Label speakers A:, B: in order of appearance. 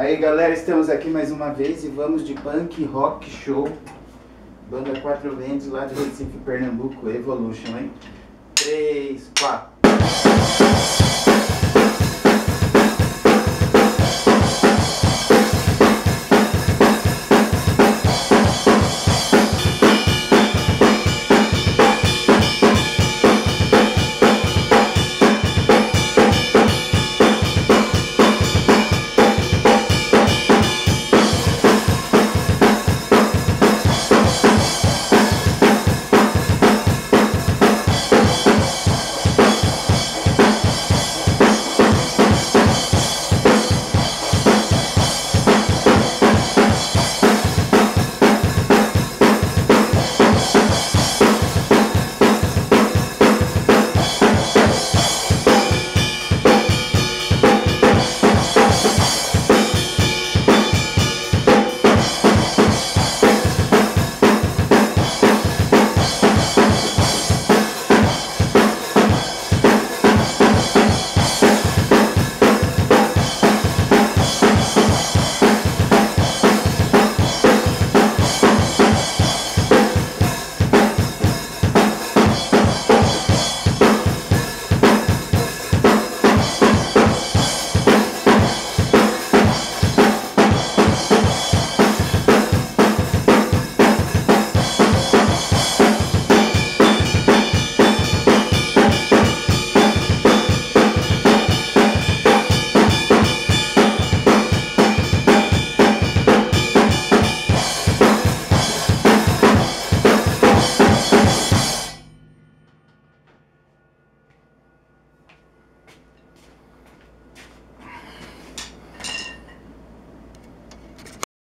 A: Aí galera, estamos aqui mais uma vez e vamos de Punk Rock Show, banda 4 Ventos lá de Recife, Pernambuco, Evolution, hein? 3, 4.